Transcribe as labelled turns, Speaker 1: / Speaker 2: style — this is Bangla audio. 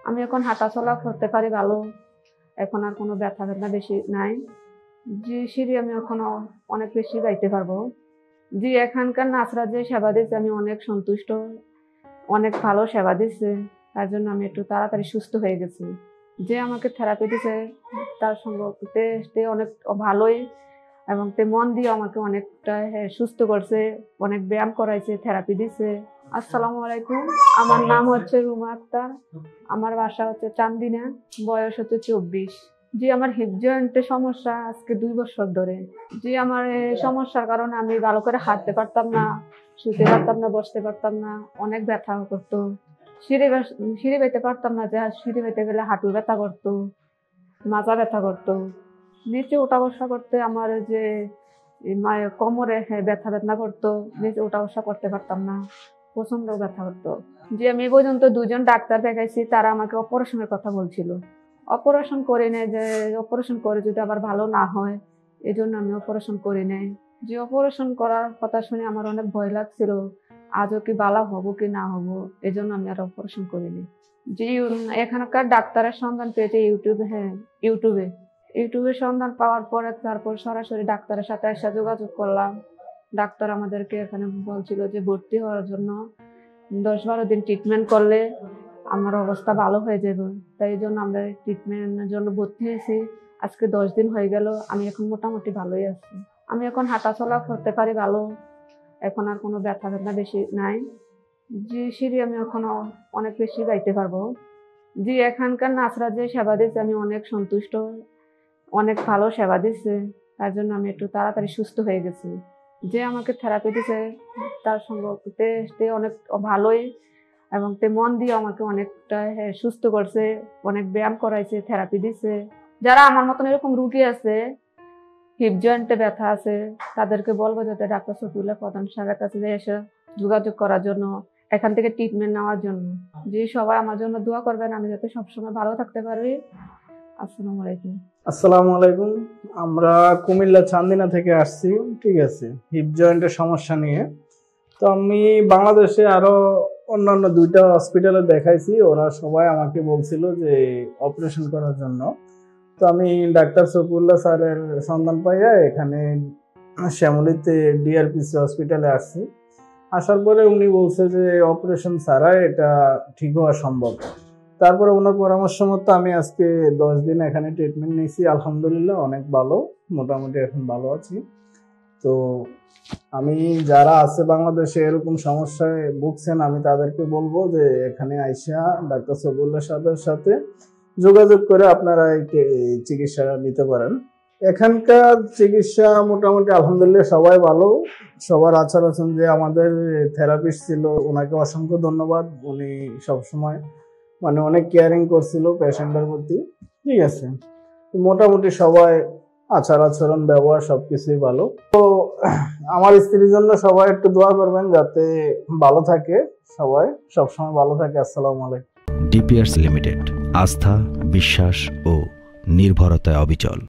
Speaker 1: আমি এখন হাঁটাচলা করতে পারি ভালো। এখন আর কোনো ব্যথা বেশি নাই। জি, সিঁড়ি আমি এখনো অনেক বেশি যাইতে পারবো। জি, এখানকার নার্সরা যে সেবা দিচ্ছে আমি অনেক সন্তুষ্ট। অনেক ভালো সেবা দিচ্ছে। তার জন্য আমি একটু তাড়াতাড়ি সুস্থ হয়ে গেছি। যে আমাকে থেরাপি দিছে তার সম্পর্কে সে অনেক ভালোই এবং তে মন দিয়ে আমাকে অনেকটা সুস্থ করছে। অনেক ব্যায়াম করাইছে, থেরাপি দিছে। আসসালামু আলাইকুম। আমার নাম হচ্ছে রুমা আক্তার। আমার বাসা হচ্ছে চান্দিনা। বয়স হচ্ছে 24। জি, আমার হিপ জয়েন্টের সমস্যা আজকে 2 বছর ধরে। জি, আমার এই সমস্যার কারণে আমি ভালো করে হাঁটতে পারতাম না, শুতে পারতাম না, বসতে পারতাম না। অনেক ব্যথা করতো। সিঁড়ি বাইতে পারতাম না, যে সিঁড়ি বাইতে গেলে হাঁটু ব্যথা করতো, মাজা ব্যথা করতো। নিচে ওঠা বসা করতে আমার যে কোমরে ব্যথা বেদনা করতো, নিচে ওঠা বসা করতে পারতাম না, প্রচন্ড ব্যথা করতো। যে আমি এ পর্যন্ত 2 জন ডাক্তার দেখাইছি, তারা আমাকে অপারেশনের কথা বলছিল। অপারেশন করে নেয়, যে অপারেশন করে যদি আবার ভালো না হয়, এই জন্য আমি অপারেশন করি নাই। যে অপারেশন করার কথা শুনে আমার অনেক ভয় লাগছিল, আজও কি ভালো হবো কি না হবো, এই জন্য আমি আর অপারেশন করিনি। যে এখানকার ডাক্তারের সন্ধান পেয়েছে ইউটিউবে সন্ধান পাওয়ার পরে তারপর সরাসরি ডাক্তারের সাথে এসে যোগাযোগ করলাম। ডাক্তার আমাদেরকে এখানে বলছিল যে ভর্তি হওয়ার জন্য 10-12 দিন ট্রিটমেন্ট করলে আমার অবস্থা ভালো হয়ে যাবে। তাই এই জন্য আমরা ট্রিটমেন্টের জন্য ভর্তি হয়েছি। আজকে 10 দিন হয়ে গেল। আমি এখন মোটামুটি ভালোই আছি। আমি এখন হাঁটাচলা করতে পারি ভালো। এখন আর কোনো ব্যথা বেশি নাই। জি, সিঁড়ি আমি এখনো অনেক বেশি যাইতে পারবো। জি, এখানকার নার্সরা যে সেবা দিচ্ছে আমি অনেক সন্তুষ্ট। অনেক ভালো সেবা দিচ্ছে। তার জন্য আমি একটু তাড়াতাড়ি সুস্থ হয়ে গেছি। যে আমাকে থেরাপি দিছে তার সম্পর্কে সে অনেক ভালোই এবং তে মন দিয়ে আমাকে অনেকটা সুস্থ করছে। অনেক ব্যায়াম করাইছে, থেরাপি দিছে। যারা আমার মতন এরকম রুগী আছে, হিপ জয়েন্টে ব্যথা আছে, তাদেরকে বলবো যাতে ডাক্তার শফিউল্লাহ প্রধান স্যারের কাছে এসে যোগাযোগ করার জন্য, এখান থেকে ট্রিটমেন্ট নেওয়ার জন্য। যে সবাই আমার জন্য দোয়া করবেন, আমি যাতে সবসময় ভালো থাকতে পারি। আসসালামু আলাইকুম।
Speaker 2: আসসালামু আলাইকুম। আমরা কুমিল্লা চান্দিনা থেকে আসছি, ঠিক আছে, হিপ জয়েন্টের সমস্যা নিয়ে। তো আমি বাংলাদেশে আরো অন্যান্য 2টা হসপিটালে দেখাইছি, ওরা সবাই আমাকে বলছিল যে অপারেশন করার জন্য। তো আমি ডাক্তার শফিউল্লাহ স্যারের সন্ধান পাইয়া এখানে শ্যামলীতে ডিআরপিসি হসপিটালে আসছি। আসার পরে উনি বলছে যে অপারেশন ছাড়া এটা ঠিক হওয়া সম্ভব। তারপরে ওনার পরামর্শ মতো আমি আজকে 10 দিন এখানে ট্রিটমেন্ট নিয়েছি। আলহামদুলিল্লাহ অনেক ভালো, মোটামুটি এখন ভালো আছি। তো আমি যারা আছে বাংলাদেশে এরকম সমস্যায় ভুগছেন, আমি তাদেরকে বলবো যে এখানে আইসা ডাক্তার শফিউল্লাহ সাহেবের সাথে যোগাযোগ করে আপনারা এই চিকিৎসা নিতে পারেন। এখানকার চিকিৎসা মোটামুটি আলহামদুলিল্লাহ সবাই ভালো। সবার আচার আচরণ, যে আমাদের থেরাপিস্ট ছিল ওনাকে অসংখ্য ধন্যবাদ। উনি সবসময় মানে অনেক কেয়ারিং করছিল পেশেন্টের প্রতি, ঠিক আছে। মোটামুটি সবাই আচার আচরণ, ব্যবহার সবকিছুই ভালো। তো আমার স্ত্রীর জন্য সবাই একটু দোয়া করবেন যাতে ভালো থাকে, সবাই সবসময় ভালো থাকে। আসসালামু আলাইকুম।
Speaker 3: ডিপিআরস লিমিটেড, আস্থা, বিশ্বাস ও নির্ভরতায় অবিচল।